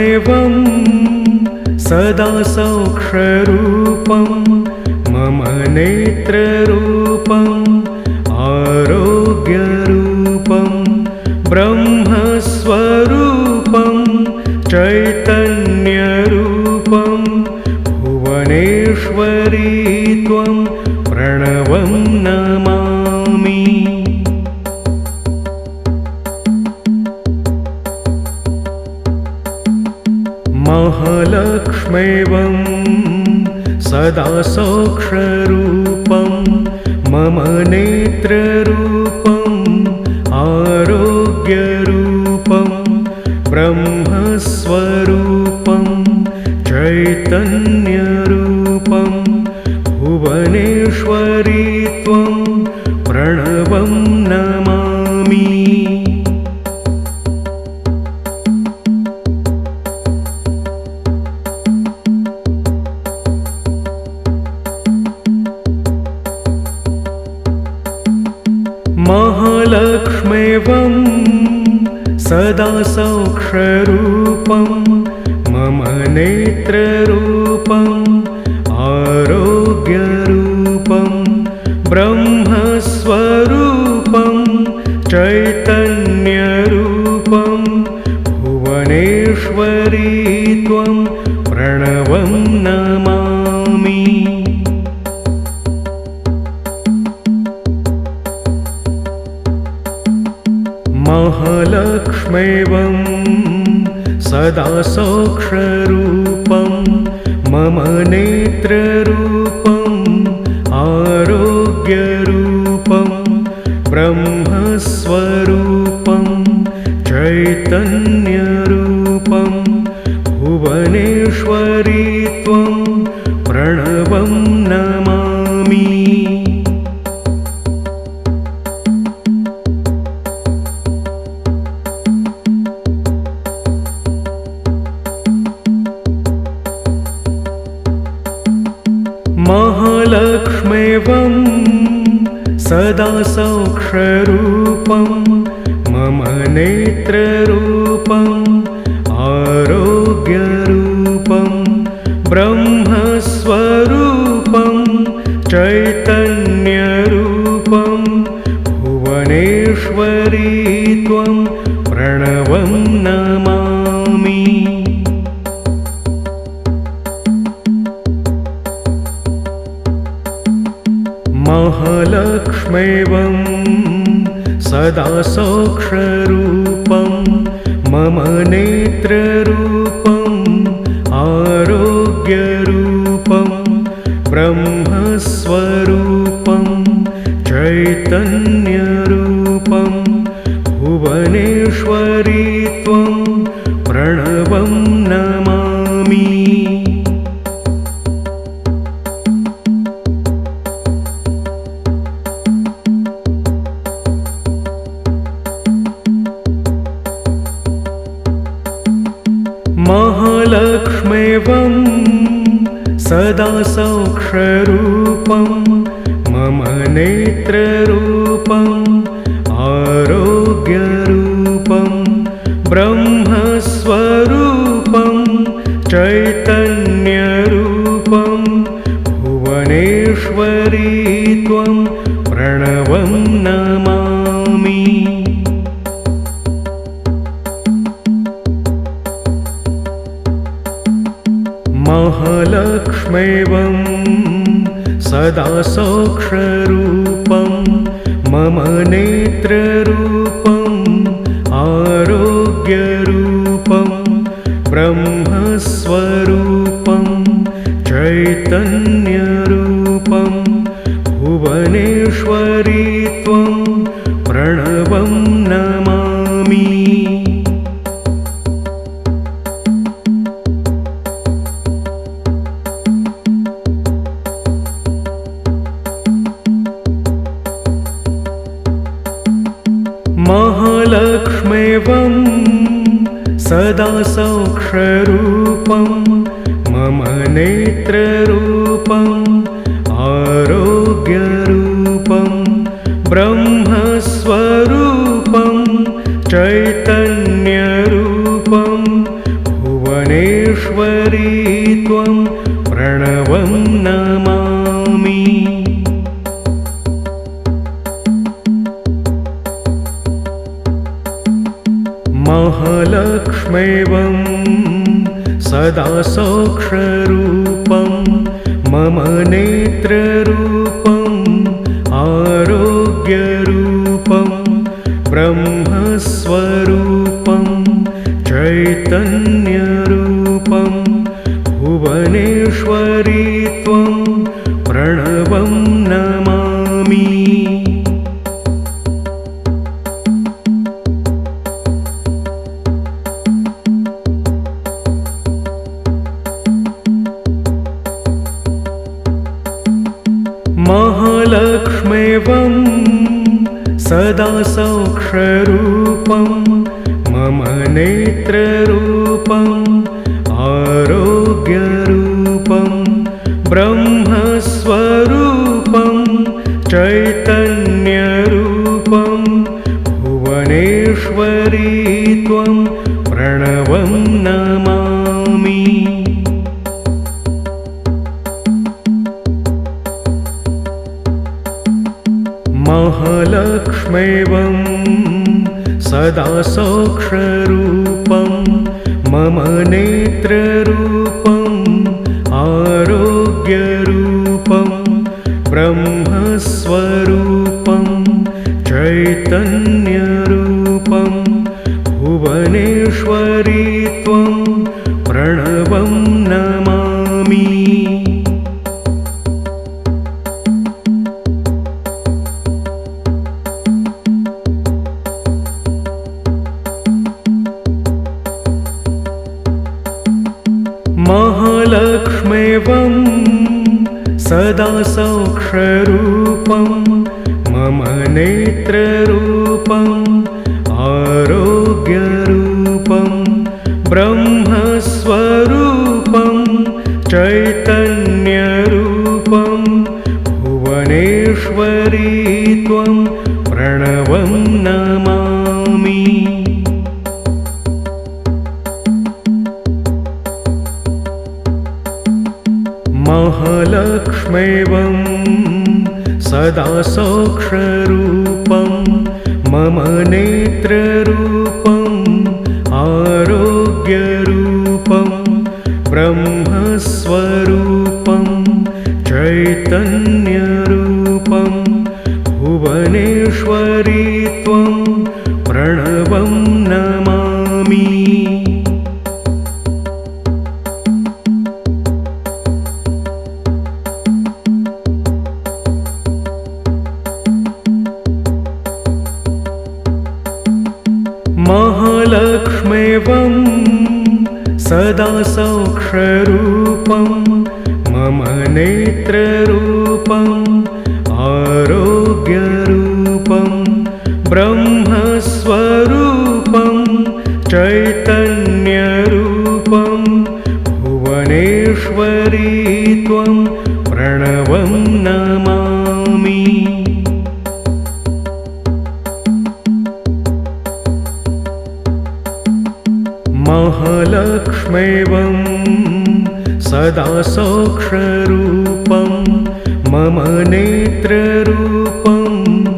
महालक्ष्मेवं सदा सौक्षरूपं मम नेत्ररूपं आरोग्यरूपं ब्रह्मस्वरूपं चैतन्यरूपं भुवनेश्वरी त्वं प्रणवं नमामि। महालक्ष्मेवं सदा सौक्षरूपं मम नेत्ररूपं आरोग्यरूपं ब्रह्मस्वरूपं चैतन्यरूपं भुवनेश्वरी त्वं प्रणवं नमामि। महालक्ष्मेवं सदा सौक्षरूपं मम नेत्ररूपं आरोग्यरूपं ब्रह्मस्वरूपं चैतन्यरूपं भुवनेश्वरी त्वं प्रणवं नमामि। महालक्ष्मेवं सदा सौक्षरूपं मम नेत्ररूपं आरोग्यरूपं ब्रह्मस्वरूपं चैतन्यरूपं भुवनेश्वरी त्वं प्रणवं नमामि। महालक्ष्मेवं सदा सौक्षरूपं मम नेत्ररूपं आरोग्यरूपं ब्रह्मस्वरूपं चैतन्यरूपं भुवनेश्वरी त्वं प्रणवं नमामि। महालक्ष्मेवं सदा सौक्षरूपं मम नेत्ररूपं आरोग्यरूपं ब्रह्मस्वरूपं चैतन्यरूपं भुवनेश्वरी त्वं प्रणवं नमामि। महालक्ष्मेवं सदा सौक्षरूपं मम नेत्ररूपं आरोग्यरूपं ब्रह्मस्वरूपं चैतन्यरूपं भुवनेश्वरी त्वं प्रणवं नमामि। महालक्ष्मेवं सदा सौक्षरूपं मम नेत्ररूपं आरोग्यरूपं ब्रह्मस्वरूपं चैतन्यरूपं भुवनेश्वरी त्वं प्रणवं नमामि। महालक्ष्मेवं सदा सौक्षरूपं मम नेत्ररूपं आरोग्यरूपं ब्रह्मस्वरूपं चैतन्यरूपं भुवनेश्वरी भुवनेश्वरी त्वं प्रणवं नमामि। महालक्ष्मीवं सदा सौख्यरूपं मम नेत्ररूपम् आरोग्यरूपं ब्रह्मस्वरूपं चैतन्यरूपं भुवनेश्वरी त्वं प्रणवं नमामि। महालक्ष्मीवं सदा सौख्यरूपं मम नेत्ररूपम् आरोग्यरूपं ब्रह्मस्वरूपं चैतन्यरूपं भुवनेश्वरी त्वं प्रणवं नमामि। महालक्ष्मीवं सदा सौख्यरूपं मम नेत्ररूपम् आरोग्यरूपं ब्रह्मस्वरूपं चैतन्यरूपं भुवनेश्वरी त्वं प्रणवं नमामि। महालक्ष्मीवं सदा सौख्यरूपं मम नेत्ररूपम् आरोग्यरूपं ब्रह्मस्वरूपं चैतन्यरूपं भुवनेश्वरी त्वं प्रणवं नमामि। महालक्ष्मीवं सदा सौख्यरूपं मम नेत्ररूपम् आरोग्यरूपं ब्रह्मस्वरूपं चैतन्यरूपं भुवनेश्वरी त्वं प्रणवं नमामि। महालक्ष्मीवं सदा सौख्यरूपं मम नेत्ररूपम् आरोग्यरूपं ब्रह्मस्वरूपं चैतन्यरूपं भुवनेश्वरी त्वं प्रणवं नमामि। महालक्ष्मीवं सदा सौख्यरूपं मम नेत्ररूपम्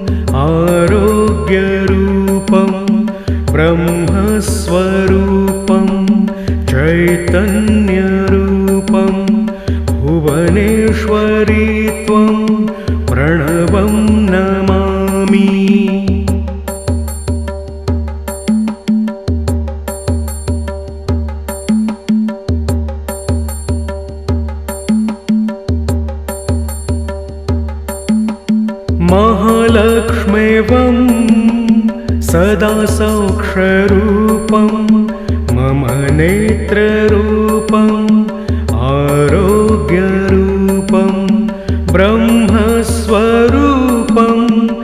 आरोग्यरूपं ब्रह्मस्वरूपं चैतन्यरूपं भुवनेश्वरी त्वं प्रणवं नमामि। महालक्ष्मीवं सदा सौख्यरूपं मम नेत्ररूपम् आरोग्यरूपं ब्रह्मस्वरूपं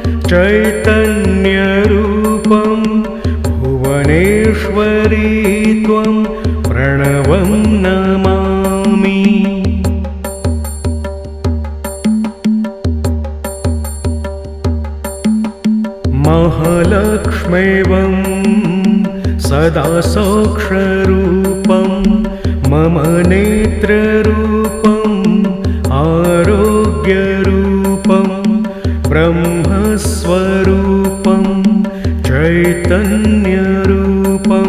चैतन्यरूपं भुवनेश्वरी त्वं प्रणवं नमामि। महालक्ष्मीवं सदा सौख्यरूपं मम नेत्ररूपम् आरोग्यरूपं ब्रह्मस्वरूपं चैतन्यरूपं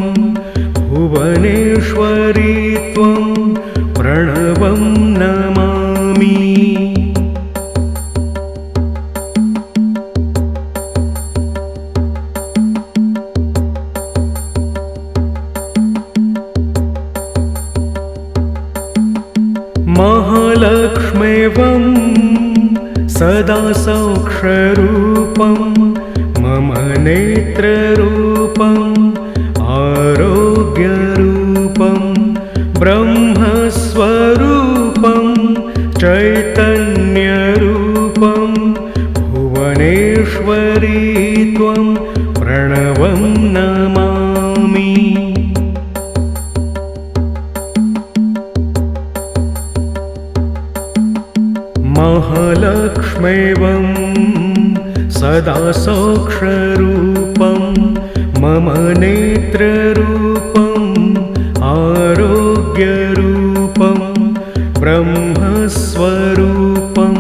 भुवनेश्वरी त्वं प्रणवं नमामि। महालक्ष्मेवं सदा सौख्यरूपं मम नेत्ररूपम् आरोग्यरूपं ब्रह्मस्वरूपं चैतन्यरूपं भुवनेश्वरी त्वं प्रणवं नमामि। महालक्ष्मेवं सदा सौख्यरूपं मम नेत्ररूपम् आरोग्यरूपं ब्रह्मस्वरूपं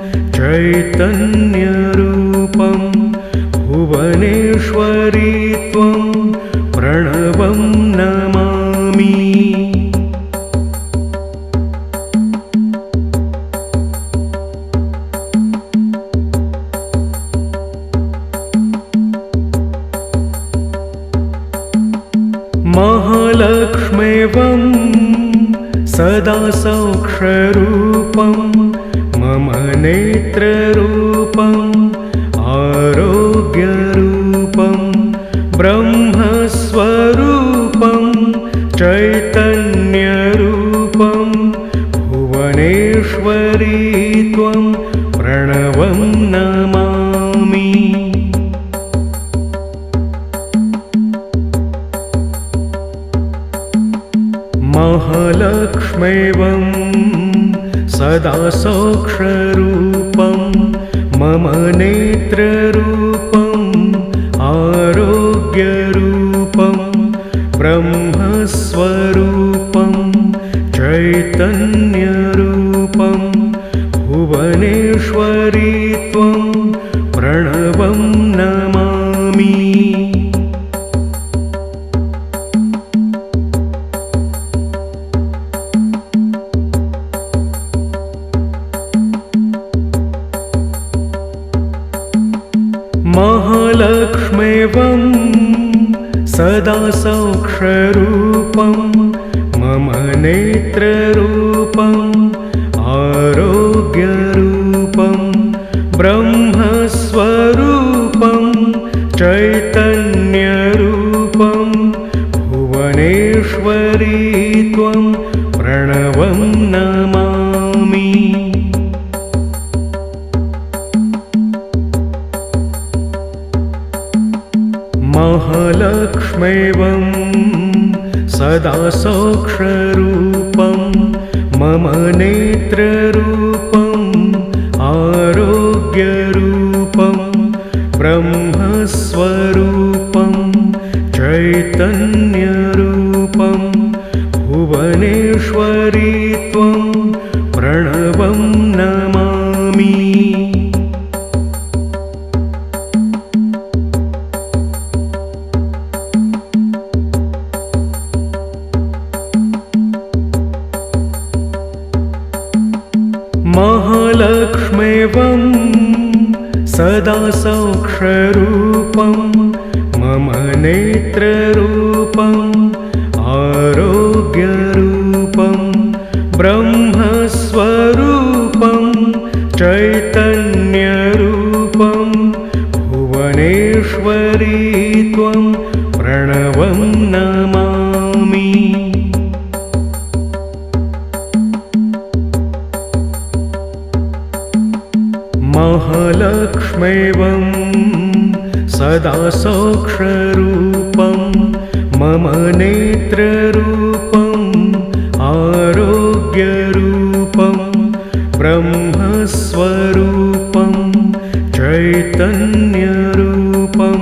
चैतन्यरूपं भुवनेश्वरी त्वं प्रणवं नमामि। महालक्ष्मेवं सदा सौख्यरूपं मम नेत्ररूपम् आरोग्यरूपं ब्रह्मस्वरूपं चैतन्यरूपं भुवनेश्वरी त्वं प्रणवं नमामि। महालक्ष्मेवं सदा सौख्यरूपं मम नेत्ररूपम् आरोग्यरूपं ब्रह्मस्वरूपं चैतन्यरूपं भुवनेश्वरी त्वं प्रणवं नमामि। महालक्ष्मेवं सदा सौख्यरूपं मम नेत्ररूपम् आरोग्यरूपं ब्रह्मस्वरूपं चैतन्यरूपं भुवनेश्वरी त्वं प्रणवं नमामि। महालक्ष्मेवं सदा सौख्यरूपं मम नेत्ररूपम् आरोग्यरूपं ब्रह्मस्वरूपं चैतन्यरूपं भुवनेश्वरी त्वं प्रणवं नमामि। महालक्ष्मेवं सदा सौख्यरूपं मम नेत्ररूपम् आरोग्यरूपं ब्रह्मस्वरूपं चैतन्यरूपं भुवनेश्वरी त्वं प्रणवं नमामि। महालक्ष्मेवं सदा सौख्यरूपं मम नेत्ररूपम् आरोग्यरूपं ब्रह्मस्वरूपं चैतन्यरूपं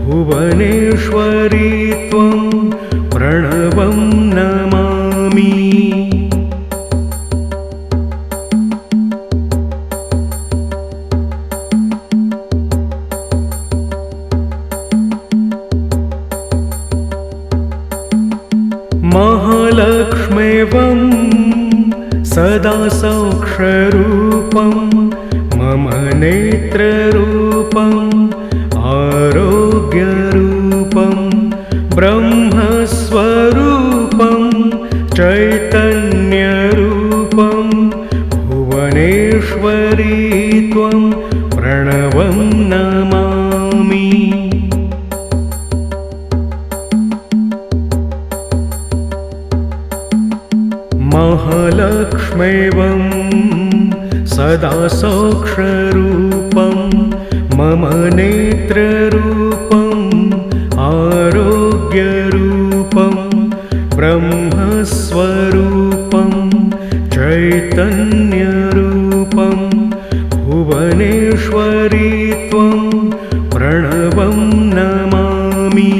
भुवनेश्वरी त्वं प्रणवं नमामि। महालक्ष्मीवं सदा सौख्यरूपं मम नेत्ररूपम् आरोग्यरूपं ब्रह्मस्वरूपं चैतन्यरूपं भुवनेश्वरी त्वं प्रणवं नमामि। महालक्ष्मीवं सदा सौख्यरूपं मम नेत्ररूपम् आरोग्यरूपं ब्रह्मस्वरूपं चैतन्यरूपं भुवनेश्वरी त्वं प्रणवं नमामि।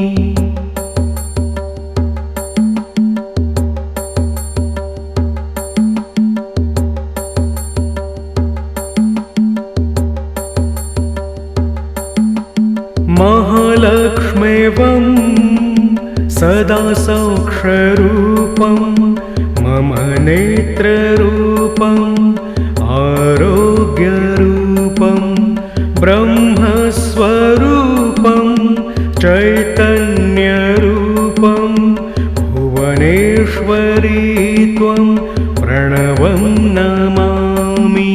महालक्ष्मीवं सदा सौख्यरूपं मम नेत्ररूपम् आरोग्यरूपं ब्रह्मस्वरूपं चैतन्यरूपं भुवनेश्वरी त्वं प्रणवं नमामि।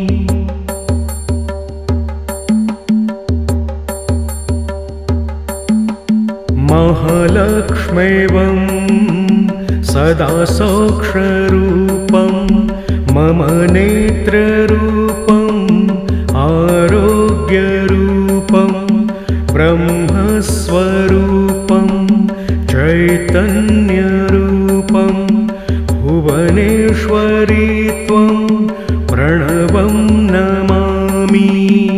महालक्ष्मीवं सदा सौख्यरूपं मम नेत्ररूपम् आरोग्यरूपं ब्रह्मस्वरूपं चैतन्यरूपं भुवनेश्वरी त्वं प्रणवं नमामि।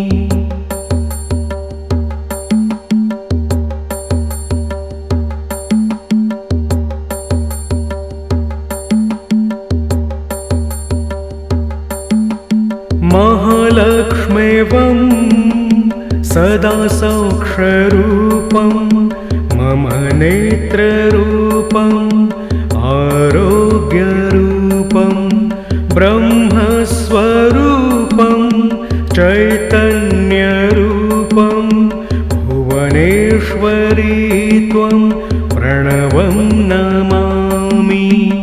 महालक्ष्मीवं सदा सौख्यरूपं मम नेत्ररूपम् आरोग्यरूपं ब्रह्मस्वरूपं चैतन्यरूपं भुवनेश्वरी त्वं प्रणवं नमामि।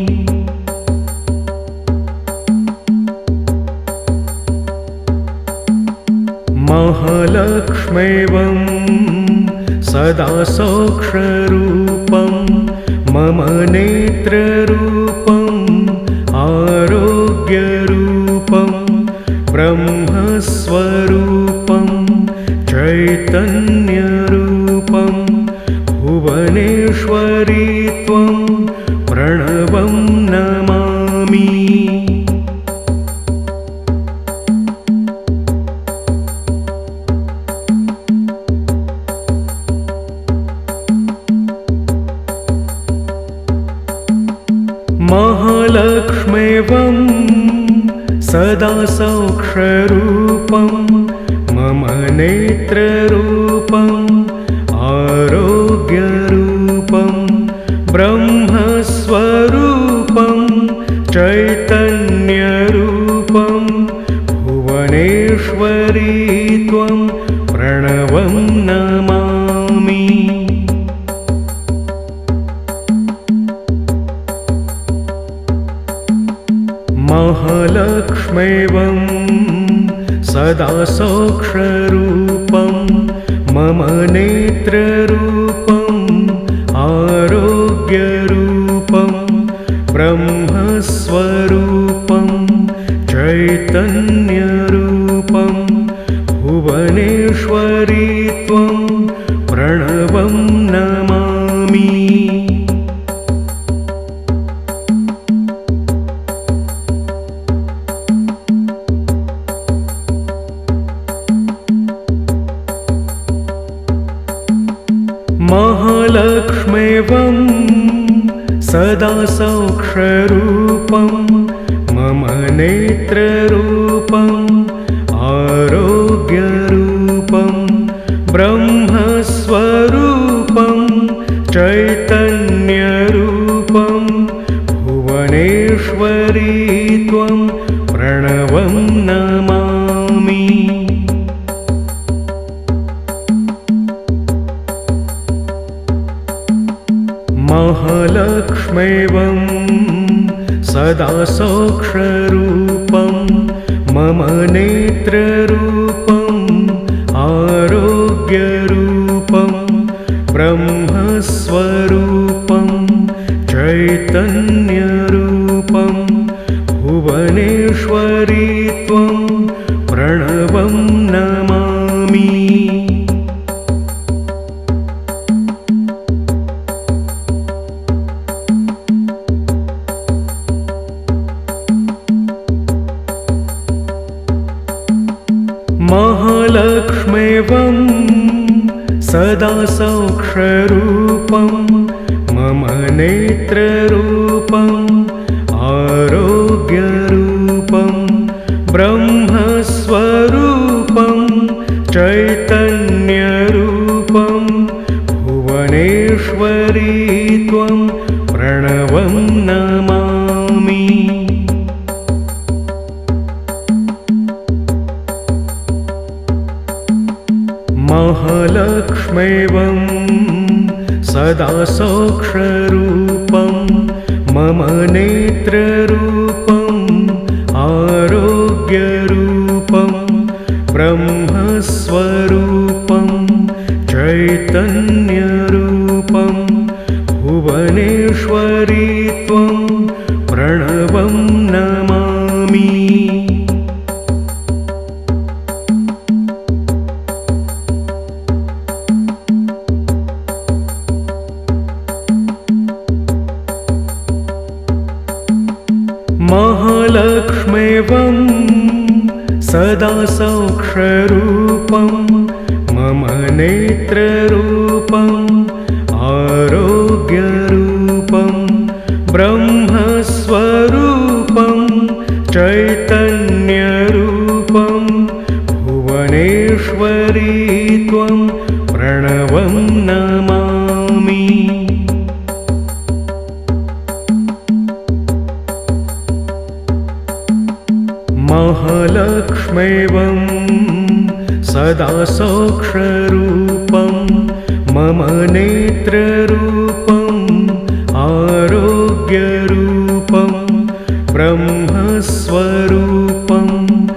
महालक्ष्मीवं सदा सौख्यरूपं मम नेत्ररूपम् आरोग्यरूपं ब्रह्मस्वरूपं चैतन्यरूपं भुवनेश्वरी त्वं प्रणवं नमामि। महालक्ष्मीवं सदा सौख्यरूपं मम नेत्ररूपम् आरोग्यरूपं ब्रह्मस्वरूपं चैतन्यरूपं भुवनेश्वरी त्वं प्रणवं नमामि। महालक्ष्मीवं सदा सौख्यरूपं मम नेत्ररूपम् आरोग्यरूपं ब्रह्मस्वरूपं चैतन्यरूपं भुवनेश्वरी त्वं प्रणवं नमामि। महालक्ष्मीवं सदा सौख्यरूपं मम नेत्ररूपम् आरोग्यरूपं ब्रह्मस्वरूपं चैतन्यरूपं भुवनेश्वरी त्वं प्रणवं नमामि। महालक्ष्मीवं सदा सौख्यरूपं मम नेत्ररूपम् आरोग्यरूपं ब्रह्मस्वरूपं चैतन्यरूपं भुवनेश्वरी त्वं प्रणवं नमामि। महालक्ष्मीवं सदा सौख्यरूपं मम नेत्ररूपम् आरोग्यरूपं ब्रह्मस्वरूपं चैतन्यरूपं भुवनेश्वरी त्वं प्रणवं नमामि। महालक्ष्मीवं सदा सौख्यरूपं मम नेत्ररूपम् आरोग्यरूपं ब्रह्मस्वरूपं चैतन्यरूपं भुवनेश्वरी त्वं प्रणवं नमामि। महालक्ष्मीवं सदा सौख्यरूपं मम नेत्ररूपम् आरोग्यरूपं ब्रह्मस्वरूपं चैतन्यरूपं भुवनेश्वरी त्वं प्रणवं नमामि। महालक्ष्मीवं सदा सौख्यरूपं मम नेत्ररूपम् आरोग्यरूपं ब्रह्मस्वरूपं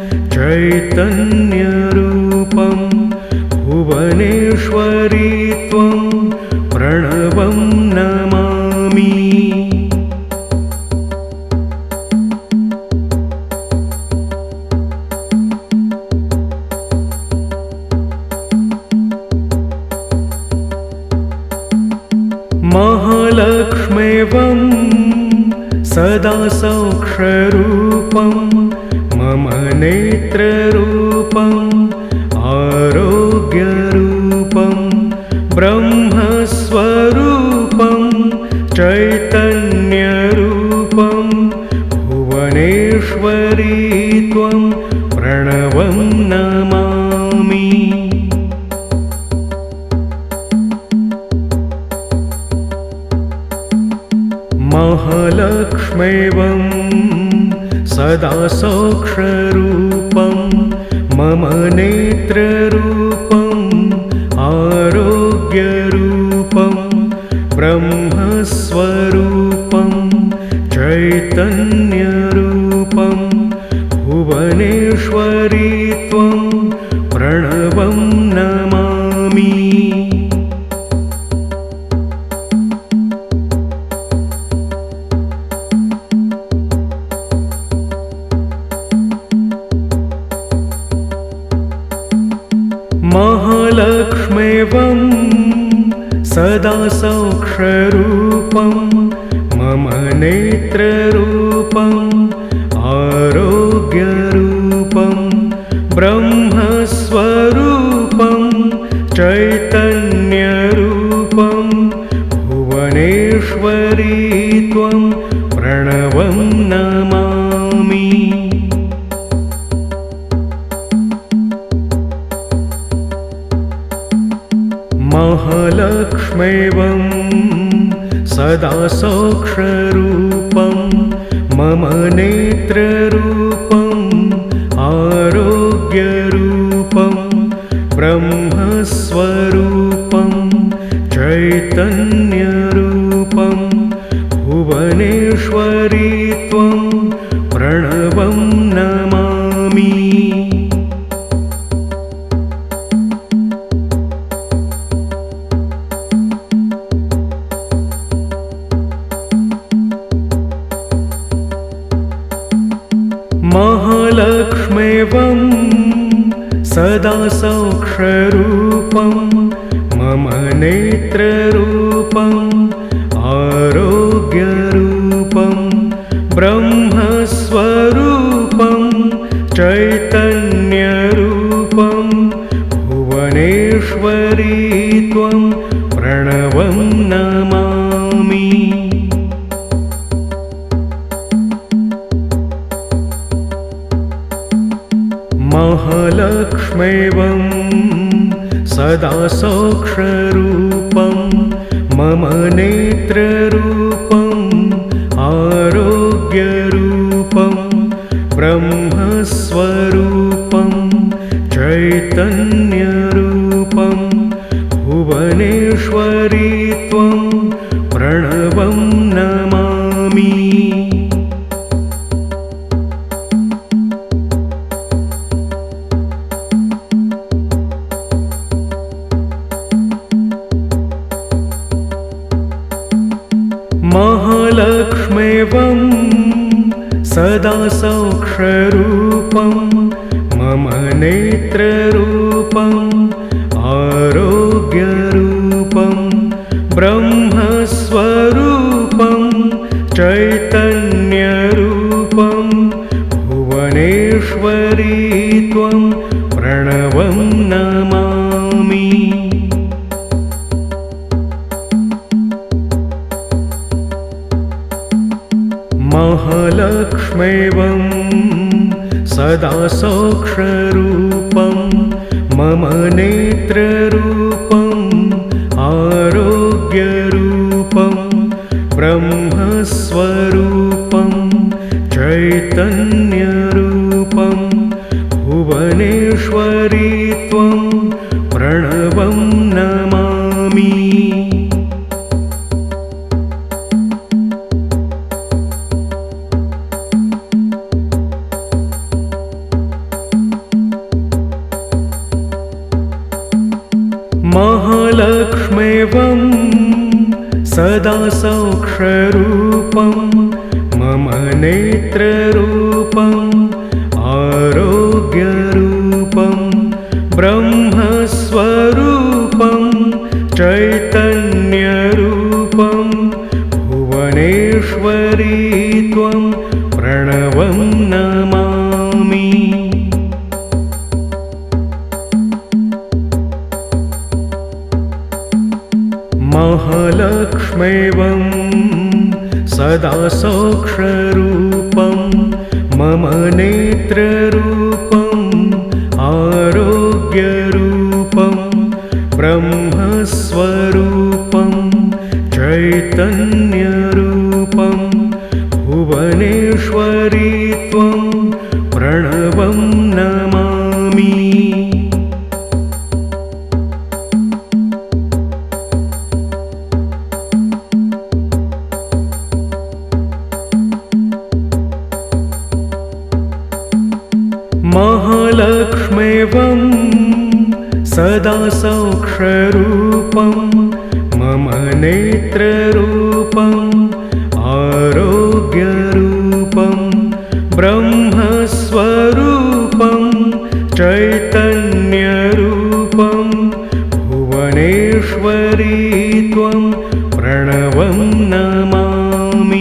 चैतन्यरूपं भुवनेश्वरी त्वं प्रणवं नमामि। महालक्ष्मीवं सदा सौख्यरूपं मम नेत्ररूपम् आरोग्यरूपं ब्रह्मस्वरूपं चैतन्यरूपं भुवनेश्वरी त्वं प्रणवं नमामि। महालक्ष्मीवं सदा सौख्यरूपं मम नेत्ररूपम् आरोग्यरूपं ब्रह्मस्वरूपं चैतन्यरूपं भुवनेश्वरी त्वं प्रणवं नमामि। महालक्ष्मीवं सदा सौख्यरूपं मम नेत्ररूपम् आरोग्यरूपं ब्रह्मस्वरूपं चैतन्यरूपं भुवनेश्वरी त्वं प्रणवं नमामि। महालक्ष्मीवं सदा सौख्यरूपं नेत्ररूपम् आरोग्यरूपं ब्रह्मस्वरूपं चैतन्यरूपं भुवनेश्वरी त्वं प्रणवं नमामि। महालक्ष्मेवं सदा सौख्यरूपं मम नेत्ररूपम् आरोग्यरूपं ब्रह्मस्वरूपं चैतन्यरूपं भुवनेश्वरी त्वं प्रणवं नमामि। महालक्ष्मेवं सदा सौख्यरूपं मम नेत्ररूपम् आरोग्यरूपं ब्रह्मस्वरूपं चैतन्यरूपं भुवनेश्वरी त्वं प्रणवं नमामि। महालक्ष्मेवं सदा सौख्यरूपं मम नेत्ररूपम् आरोग्यरूपं ब्रह्मस्वरूपं चैतन्यरूपं भुवनेश्वरी त्वं प्रणवं नमामि। महालक्ष्मेवं सदा सौख्यरूपं मम नेत्ररूपम् आरोग्यरूपं ब्रह्मस्वरूपं चैतन्यरूपं भुवनेश्वरी त्वं प्रणवं नमामि। महालक्ष्मेवं सदा सौख्यरूपं मम नेत्ररूपम् आरोग्यरूपं ब्रह्मस्वरूपं चैतन्यरूपं भुवनेश्वरी त्वं प्रणवं नमामि। महालक्ष्मेवं सदा सौख्यरूपं मम नेत्ररूपम् आरोग्यरूपं ब्रह्मस्वरूपं चैतन्यरूपं भुवनेश्वरी त्वं प्रणवं नमामि। महालक्ष्मेवं सदा सौख्यरूपं मम नेत्ररूपम् आरोग्यरूपं ब्रह्मस्वरूपं चैतन्यरूपं भुवनेश्वरी त्वं प्रणवं नमामि।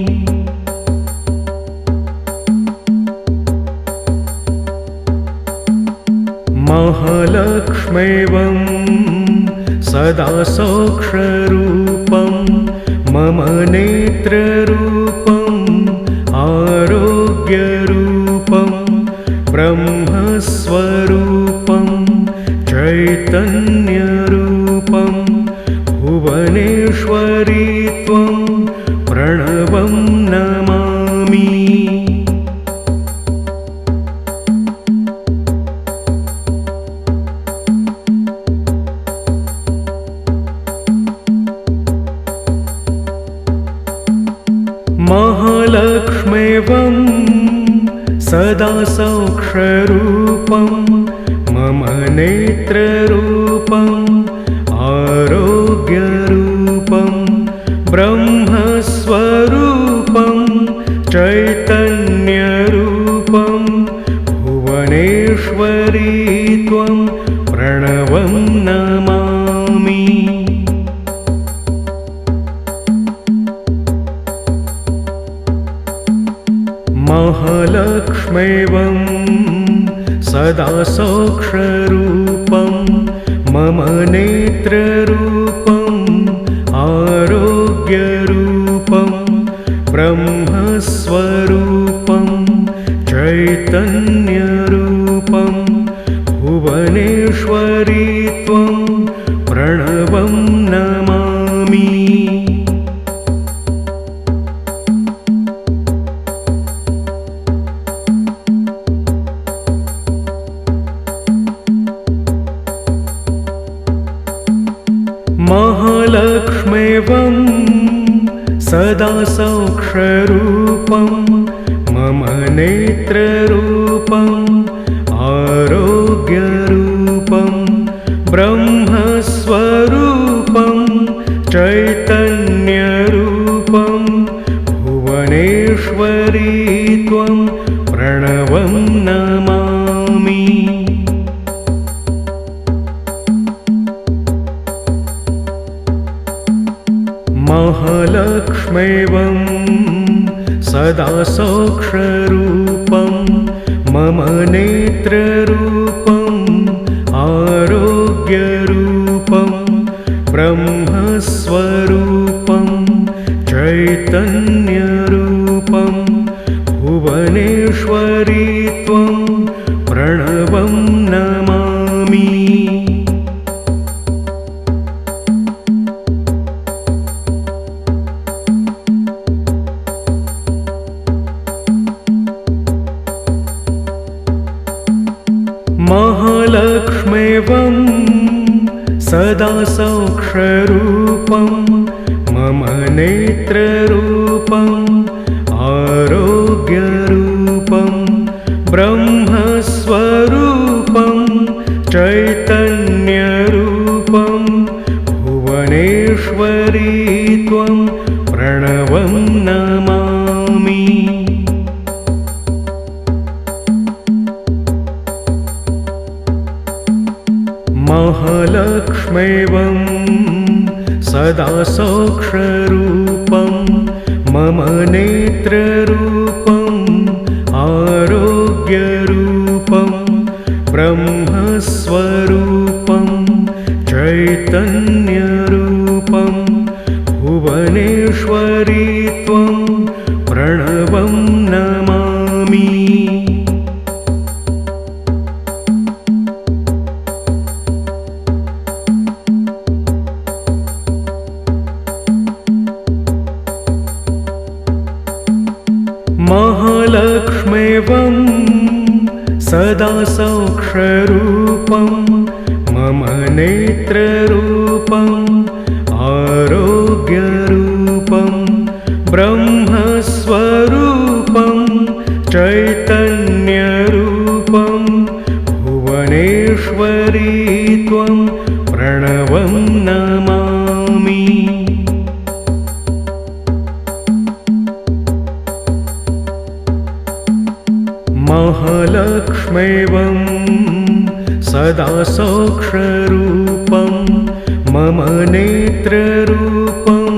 महालक्ष्मेवं सदा सौख्यरूपं मम नेत्ररूपम् आरोग्यरूपं ब्रह्मस्वरूपं चैतन्यरूपं भुवनेश्वरी त्वं प्रणवं नमामि। महालक्ष्मीवं सदा सौख्यरूपं मम नेत्ररूपम् आरोग्यरूपं ब्रह्मस्वरूपं चैतन्यरूपं भुवनेश्वरी त्वं प्रणवं नमामि। महालक्ष्मीवं सदा सौख्यरूपं मम नेत्ररूपम् आरोग्यरूपं ब्रह्मस्वरूपं चैतन्यरूपं भुवनेश्वरी त्वं प्रणवं नमामि। महालक्ष्मीवं सदा सौख्यरूपं मम नेत्ररूपम् आरोग्यरूपं ब्रह्मस्वरूपं चैतन्यरूपं भुवनेश्वरी त्वं प्रणवं नमामि। महालक्ष्मीवं सदा सौख्यरूपं मम नेत्ररूपम् आरोग्यरूपं ब्रह्मस्वरूपं चैतन्यरूपं भुवनेश्वरी त्वं प्रणवं नमामि। महालक्ष्मीवं सदा सौख्यरूपं मम नेत्ररूपम् आरोग्यरूपं ब्रह्मस्वरूपं चैतन्यरूपं भुवनेश्वरी त्वं प्रणवं नमामि। महालक्ष्मीवं सदा सौख्यरूपं मम नेत्ररूपम् आरोग्यरूपं ब्रह्मस्वरूपं चैतन्यरूपं भुवनेश्वरी त्वं प्रणवं नमामि। महालक्ष्मीवं सदा सौख्यरूपं मम नेत्ररूपम् आरोग्यरूपं ब्रह्मस्वरूपं चैतन्यरूपं भुवनेश्वरी त्वं प्रणवं नमामि। महालक्ष्मीवं सदा सौख्यरूपं मम नेत्ररूपम्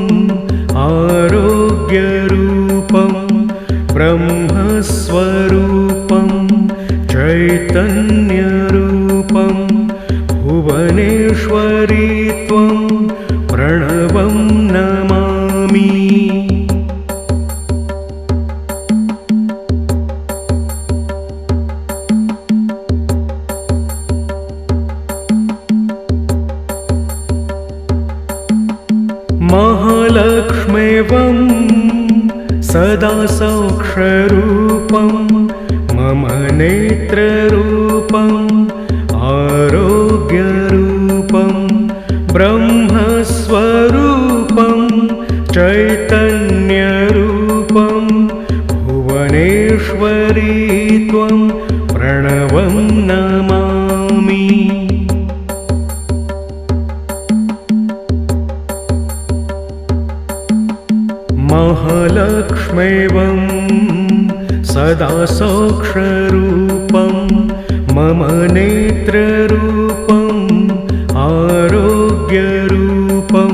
आरोग्यरूपं ब्रह्मस्वरूपं चैतन्यरूपं भुवनेश्वरी त्वं प्रणवं नमामि। महालक्ष्मीवं सदा सौख्यरूपं मम नेत्ररूपम् आरोग्यरूपं ब्रह्मस्वरूपं चैतन्यरूपं भुवनेश्वरी त्वं प्रणवं नमामि। महालक्ष्मीवं सदा सौख्यरूपं मम नेत्ररूपम् आरोग्यरूपं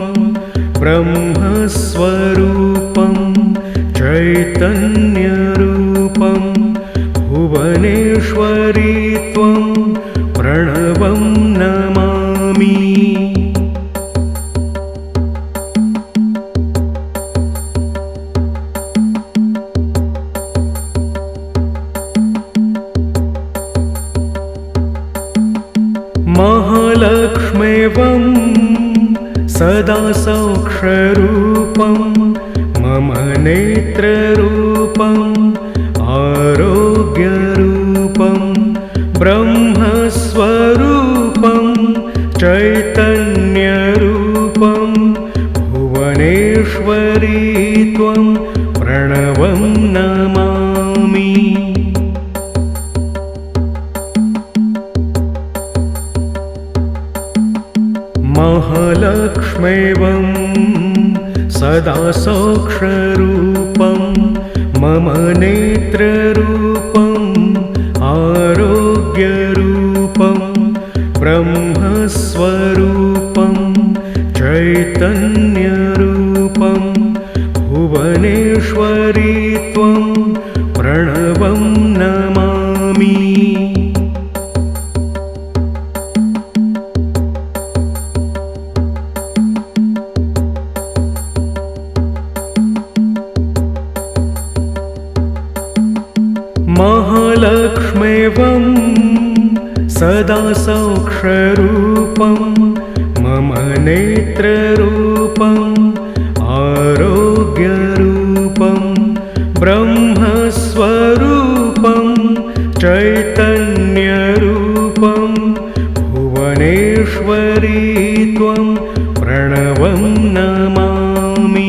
ब्रह्मस्वरूपं चैतन्यरूपं भुवनेश्वरी त्वं प्रणवं नमामि। महालक्ष्मीवं सदा सौख्यरूपं मम नेत्ररूपम् आरोग्यरूपं ब्रह्मस्वरूपं चैतन्यरूपं भुवनेश्वरी त्वं प्रणवं नमामि। महालक्ष्मीवं सदा सौख्यरूपं मम नेत्ररूपम् आरोग्यरूपं ब्रह्मस्वरूपं चैतन्यरूपं भुवनेश्वरी त्वं प्रणवं नमामि। महालक्ष्मीवं सदा सौख्यरूपं मम नेत्ररूपम् आरोग्यरूपं ब्रह्मस्वरूपं चैतन्यरूपं भुवनेश्वरी त्वं प्रणवं नमामि।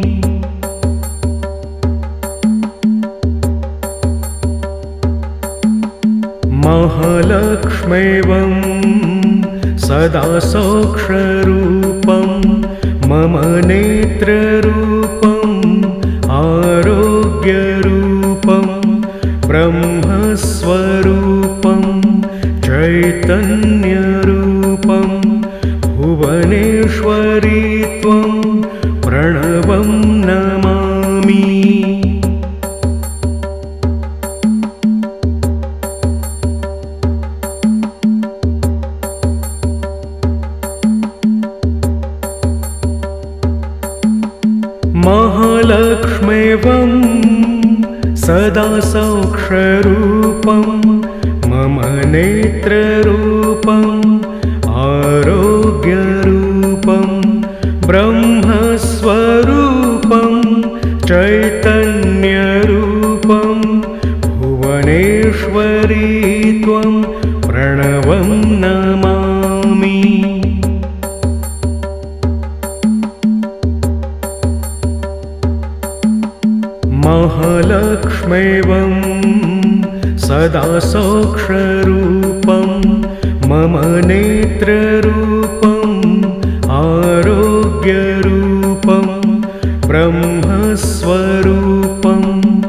महालक्ष्मीवं सदा सौख्यरूपं मम नेत्ररूपम् आरोग्यरूपं ब्रह्मस्वरूपं चैतन्यरूपं भुवनेश्वरी त्वं प्रणवं नमामि। महालक्ष्मीवं सदा सौख्यरूपं मम नेत्ररूपम् आरोग्यरूपं ब्रह्मस्वरूपं चैतन्यरूपं भुवनेश्वरी त्वं प्रणवं नमामि। महालक्ष्मीवं सदा सौख्यरूपं मम नेत्ररूपम् आरोग्यरूपं ब्रह्मस्वरूपं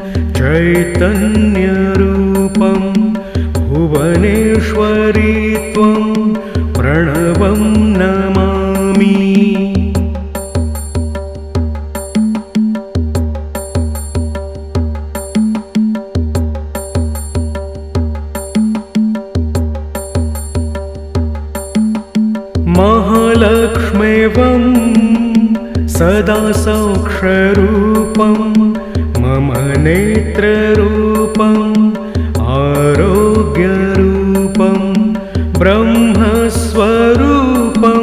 चैतन्यरूपं भुवनेश्वरी त्वं प्रणवं नमामि। महालक्ष्मीवं सदा सौख्यरूपं मम नेत्ररूपम् आरोग्यरूपं ब्रह्मस्वरूपं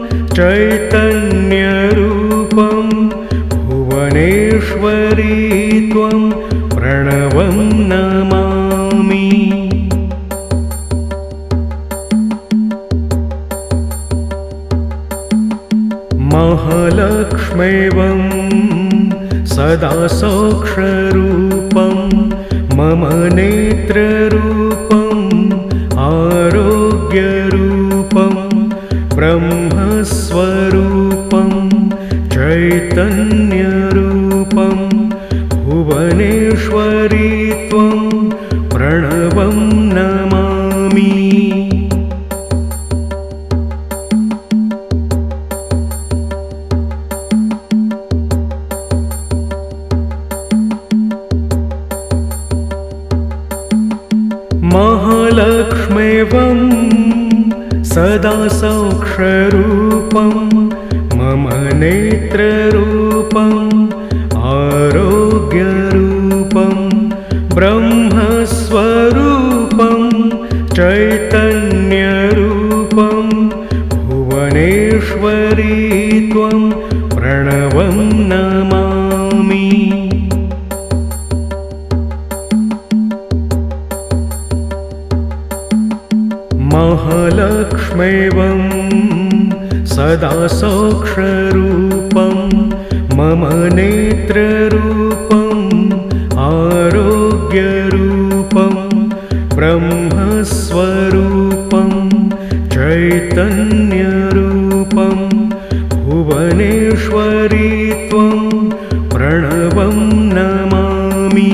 चैतन्यरूपं भुवनेश्वरी त्वं प्रणवं नमामि। महालक्ष्मीवं सदा सौख्यरूपं मम नेत्ररूपम् आरोग्यरूपं ब्रह्मस्वरूपं चैतन्यरूपं भुवनेश्वरी त्वं प्रणवं नमामि। महालक्ष्मीवं सदा सौख्यरूपं मम नेत्ररूपम् आरोग्यरूपं ब्रह्मस्वरूपं चैतन्यरूपं भुवनेश्वरी त्वं प्रणवं नमामि। महालक्ष्मीवं सदा सौख्यरूपं मम नेत्ररूपम् आरोग्यरूपं ब्रह्मस्वरूपं चैतन्यरूपं भुवनेश्वरी त्वं प्रणवं नमामि।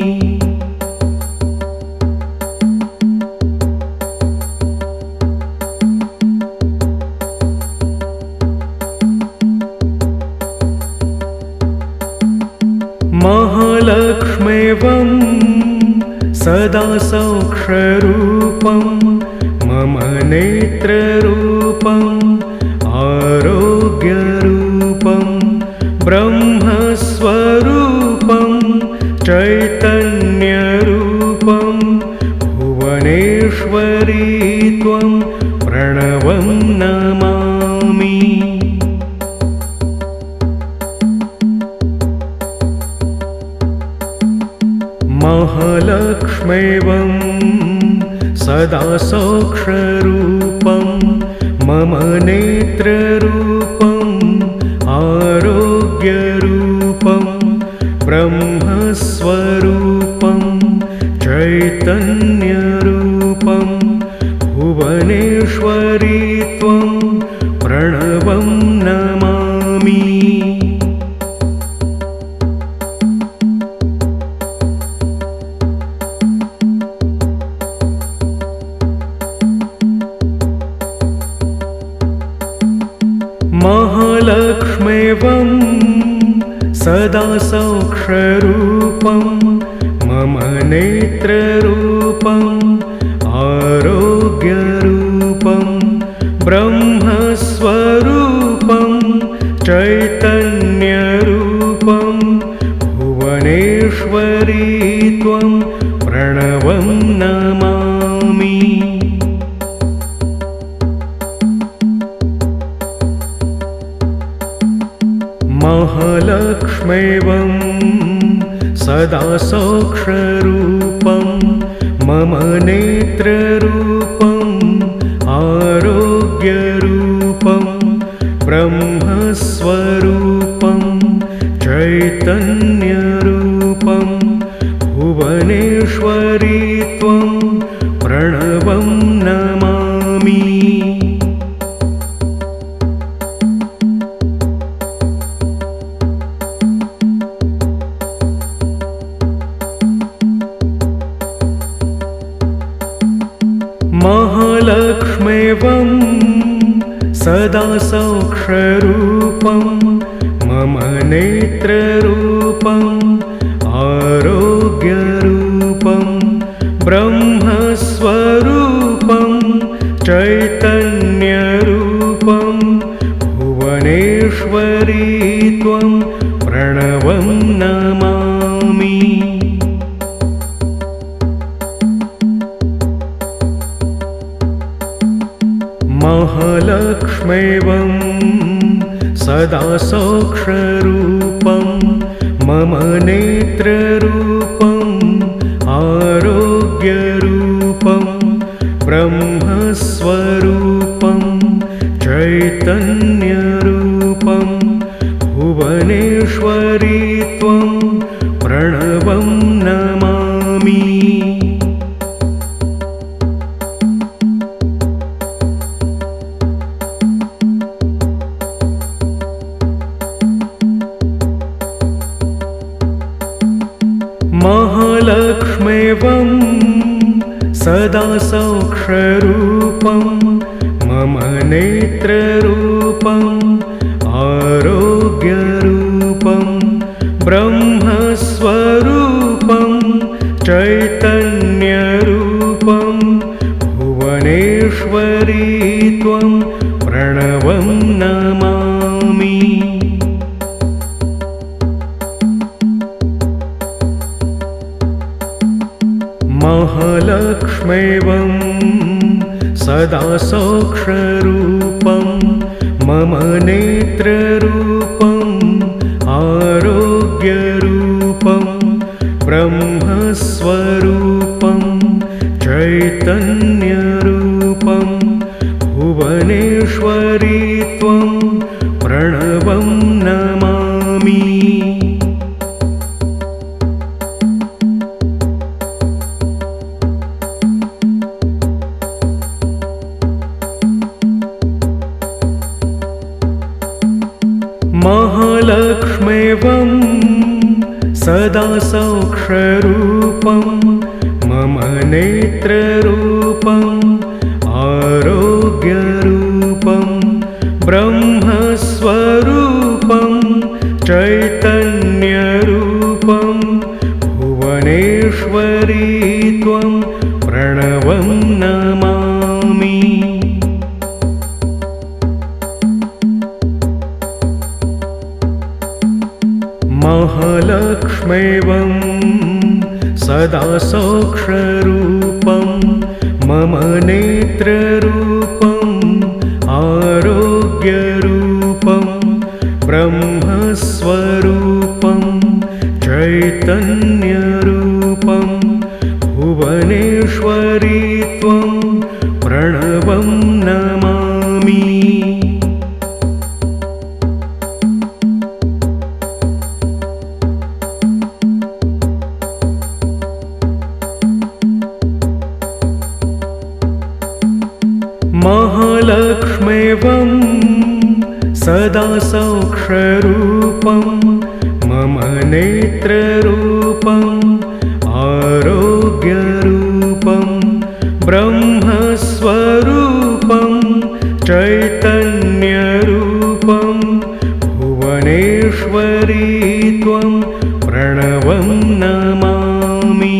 महालक्ष्मीवं सदा सौख्यरूपं मम नेत्ररूपम् आरोग्यरूपं ब्रह्मस्वरूपं चैतन्यरूपं भुवनेश्वरी त्वं प्रणवं नमामि। महालक्ष्मीवं सदा सौख्यरूपं मम नेत्ररूपम् आरोग्यरूपं ब्रह्मस्वरूपं चैतन्यरूपं भुवनेश्वरी त्वं प्रणवं नमामि। महालक्ष्मीवं सदा सौख्यरूपं मम नेत्ररूपम् आरोग्यरूपं ब्रह्मस्वरूपं चैतन्यरूपं भुवनेश्वरी त्वं प्रणवं नमामि। महालक्ष्मीवं सदा सौख्यरूपं मम नेत्ररूपम् आरोग्यरूपं ब्रह्मस्वरूपं चैतन्यरूपं भुवनेश्वरी त्वं प्रणवं नमामि। महालक्ष्मीवं सदा सौख्यरूपं मम नेत्ररूपम् आरोग्यरूपं ब्रह्मस्वरूपं चैतन्यरूपं भुवनेश्वरी त्वं प्रणवं नमामि। महालक्ष्मीवं सदा सौख्यरूपं मम नेत्ररूपम् आरोग्यरूपं ब्रह्मस्वरूपं चैतन्यरूपं भुवनेश्वरी त्वं प्रणवं नमामि। महालक्ष्मेवं सदा सौख्यरूपं मम नेत्ररूपं आरोग्यरूपं ब्रह्मस्वरूपं चैतन्यरूपं भुवनेश्वरी त्वं प्रणवं नमामि। महालक्ष्मेवं सदा सौख्यरूपं मम नेत्ररूपं आरोग्यरूपं ब्रह्मस्वरूपं चैतन्यरूपं भुवनेश्वरी त्वं प्रणवं नमामि। महालक्ष्मेवं सदा सौख्यरूपं मम नेत्ररूपं आरोग्यरूपं ब्रह्मस्वरूपं चैतन्यरूपं भुवनेश्वरी त्वं प्रणवं नमामि। महालक्ष्मेवं सदा सौख्यरूपं मम नेत्ररूपं आरोग्यरूपं ब्रह्मस्वरूपं चैतन्यरूपं भुवनेश्वरी त्वं प्रणवं नमामि। महालक्ष्मेवं सदा सौख्यरूपं मम नेत्ररूपं आरोग्यरूपं ब्रह्मस्वरूपं चैतन्यरूपं भुवनेश्वरी त्वं प्रणवं नमामि।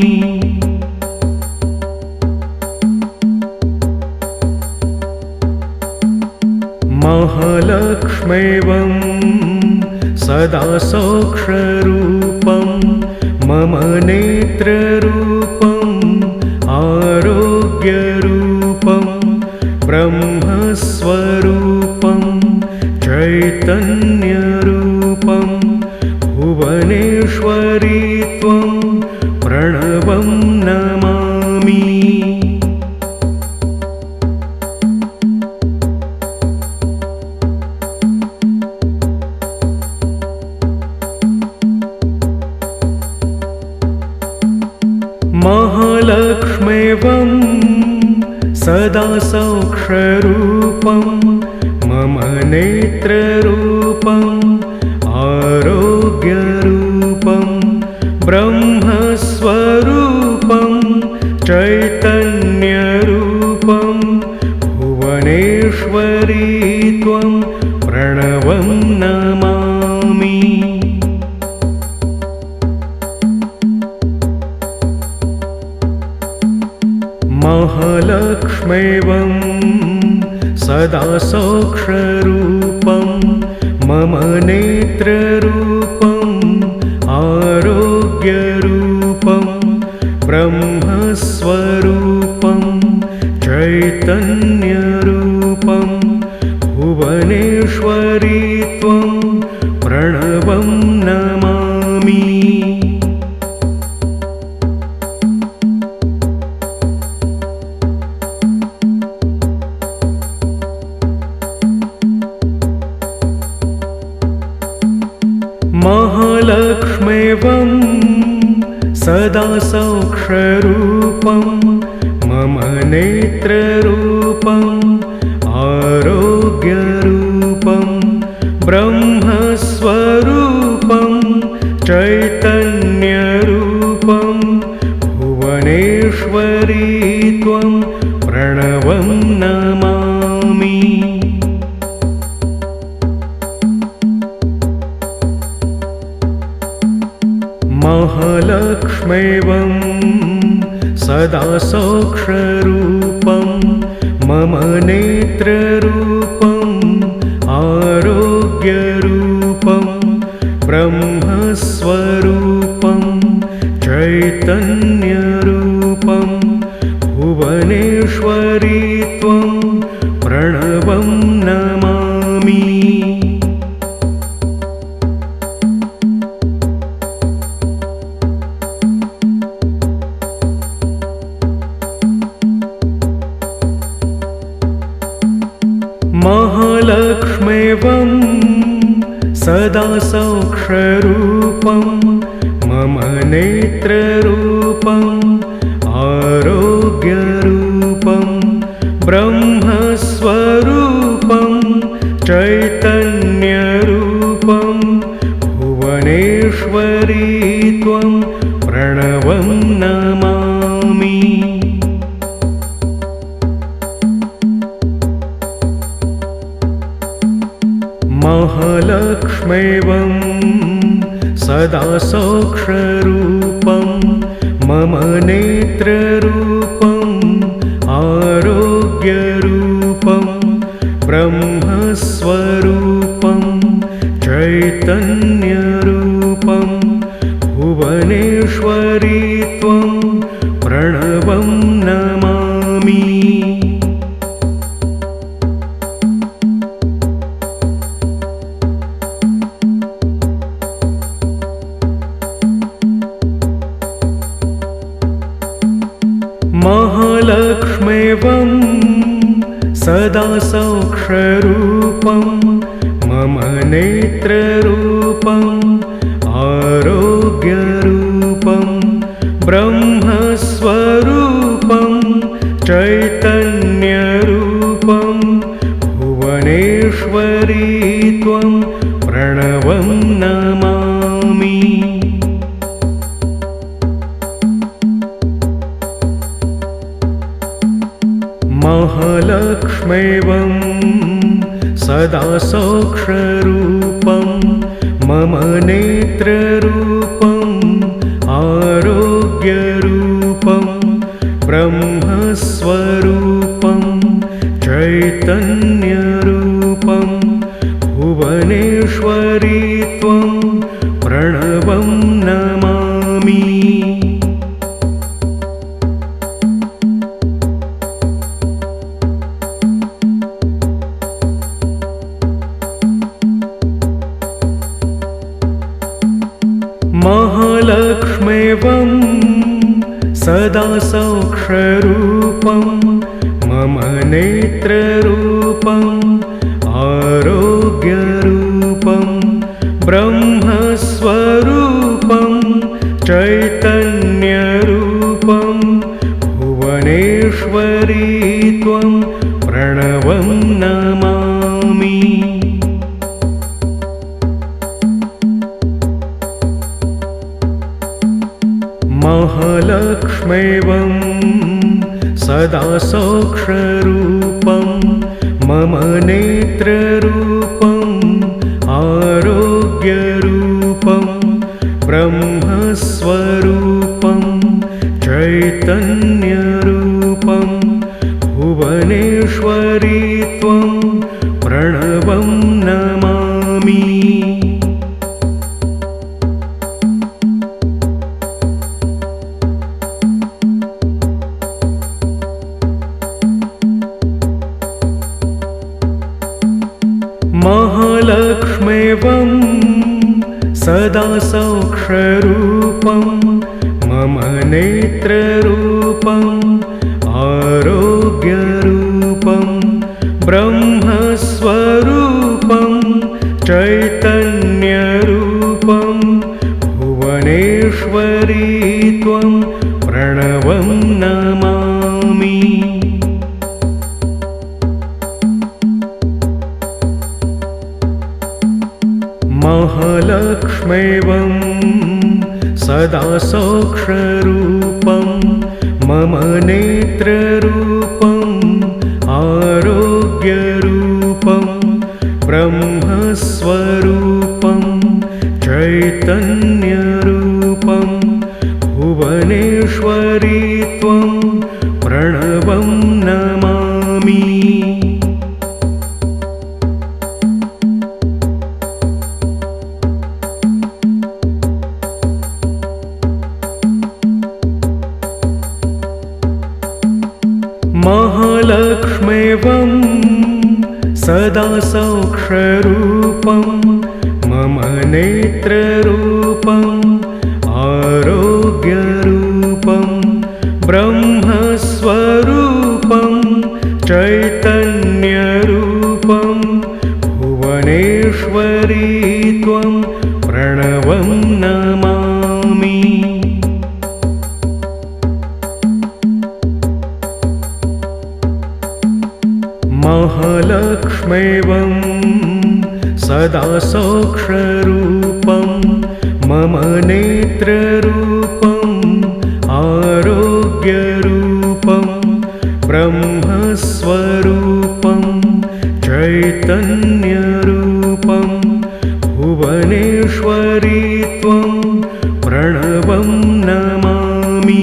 महालक्ष्मेवं सदा सौख्यरूपं मम नेत्ररूपं आरोग्यरूपं ब्रह्मस्वरूपं चैतन्यरूपं भुवनेश्वरी त्वं प्रणवं नमामि। महालक्ष्मेवं सदा सौख्यरूपं मम नेत्ररूपं आरोग्यरूपं ब्रह्मस्वरूपं चैतन्यरूपं भुवनेश्वरी त्वं प्रणवं नमामि। महालक्ष्मेवं सदा सौख्यरूपं मम नेत्ररूपं आरोग्यरूपं ब्रह्मस्वरूपं चैतन्यरूपं भुवनेश्वरी त्वं प्रणवं नमामि। महालक्ष्मेवं सदा सदा सौक्षरूपं मम नेत्ररूपम् आरोग्यरूपं ब्रह्मस्वरूपं चैतन्यरूपं भुवनेश्वरी त्वं प्रणवं नमामि। महालक्ष्मीवं सदा सौक्षरूपं मम नेत्ररूपम् आरोग्यरूपं ब्रह्मस्वरूपं चैतन्यरूपं भुवनेश्वरी त्वं प्रणवं नमामि। महालक्ष्मीवं सदा सौक्षरूपं मम नेत्ररूपम् आरोग्यरूपं ब्रह्मस्वरूपं चैतन्यरूपं भुवनेश्वरी त्वं प्रणवं नमामि। महालक्ष्मीवं सदा सौक्षरूपं मम नेत्ररूपम् आरोग्यरूपं ब्रह्मस्वरूपं चैतन्यरूपं भुवनेश्वरी त्वं प्रणवं नमामि। महालक्ष्मीवं सदा सौक्षरूपं मम नेत्ररूपम् आरोग्यरूपं ब्रह्मस्वरूपं चैतन्यरूपं भुवनेश्वरी त्वं प्रणवं नमामि। महालक्ष्मीवं सदा सौक्षरूपं मम नेत्ररूपम् आरोग्यरूपं ब्रह्मस्वरूपं चैतन्यरूपं भुवनेश्वरी त्वं प्रणवं नमामि। महालक्ष्मीवं सदा सौक्षरूपं मम नेत्ररूपम् आरोग्यरूपं ब्रह्मस्वरूपं चैतन्यरूपं भुवनेश्वरी त्वं प्रणवं नमामि। महालक्ष्मीवं सदा सौक्षरूपं मम नेत्ररूपम् आरोग्यरूपं ब्रह्मस्वरूपं चैतन्यरूपं भुवनेश्वरी त्वं प्रणवं नमामि। महालक्ष्मीवं सदा सौक्षरूपं मम नेत्ररूपम् आरोग्यरूपं ब्रह्मस्वरूपं चैतन्यरूपं भुवनेश्वरी त्वं प्रणवं नमामि। महालक्ष्मीवं सदा सौक्षरूपं मम नेत्ररूपं आरोग्यरूपं ब्रह्मस्वरूपं चैतन्यरूपं भुवनेश्वरी त्वं प्रणवं नमामि। महालक्ष्मीवं सदा सौक्षरूपं मम नेत्ररूपं आरोग्यरूपं ब्रह्मस्वरूपं चैतन्यरूपं भुवनेश्वरी त्वं प्रणवं नमामि। महालक्ष्मीवं सदा सौक्षरूपं मम नेत्ररूपं आरोग्यरूपं ब्रह्मस्वरूपं चैतन्यरूपं भुवनेश्वरी त्वं प्रणवं नमामि।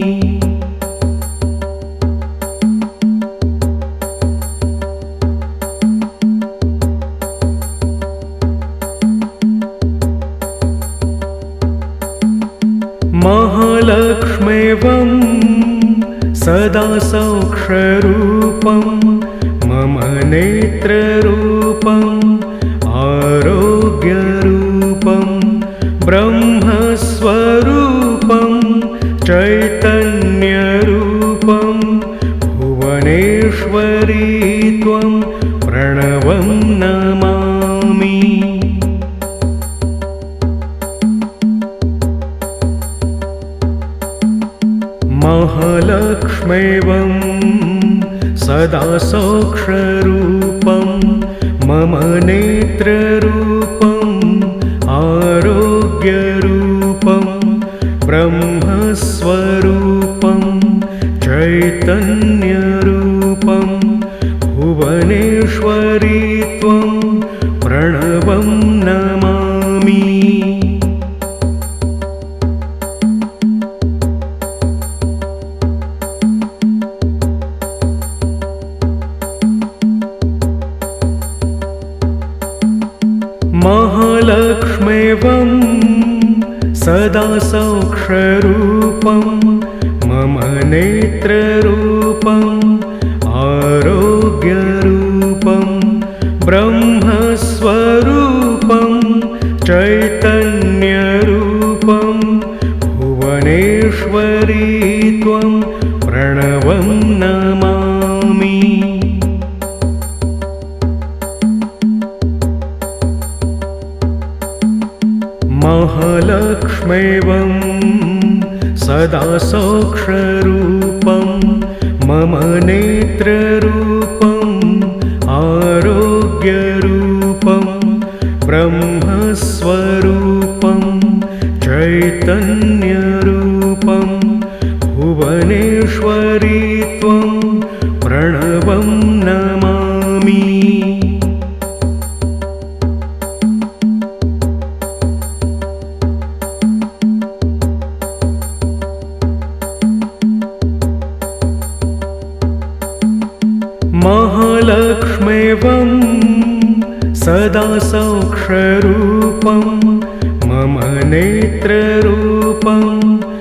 महालक्ष्मीवं सदा सौक्षरूपं मम नेत्ररूपं आरोग्यरूपं ब्रह्मस्वरूपं चैतन्यरूपं भुवनेश्वरी त्वं प्रणवं नमामि। महालक्ष्मीवं सदा सौक्षरूपं मम नेत्ररूपं आरोग्यरूपं ब्रह्मस्वरूपं चैतन्यरूपं भुवनेश्वरी त्वं प्रणवं नमामि। महालक्ष्मीवं सदा सौक्षरूपं मम नेत्ररूपं आरोग्यरूपं ब्रह्मस्वरूपं चैतन्यरूपं भुवनेश्वरी त्वं प्रणवं नमामि। महालक्ष्मीवं सदा सौक्षरूपं मम नेत्ररूपं आरोग्यरूपं ब्रह्मस्वरूपं चैतन्यरूपं भुवनेश्वरी त्वं प्रणवं नमामि। महालक्ष्मीवं सदा सौक्षरूपं मम नेत्ररूपं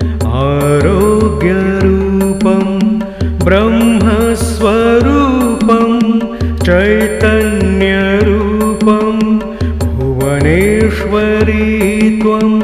आरोग्यरूपं ब्रह्मस्वरूपं चैतन्यरूपं भुवनेश्वरी त्वं